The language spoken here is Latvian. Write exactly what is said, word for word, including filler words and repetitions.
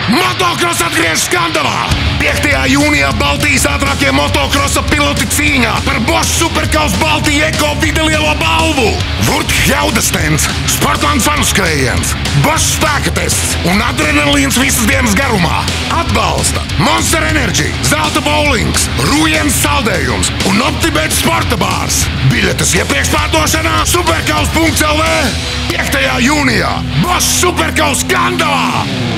Motocross atgriežas skandalā! piektajā jūnijā Baltijas ātrākie motocrossa piloti cīņā par Bosch Superkaus Baltija Eko videlielo balvu! Vurt Hjaudastends, Sportland fanu skrējiens, Bosch spēka tests un adrenalīns visas dienas garumā. Atbalsta Monster Energy, Zelta bowlings, Rujens saldējums un Optibet sporta bārs. Biļetes iepriekš pārdošanā superkaus punkts el vē piektajā jūnijā Bosch Superkaus skandalā!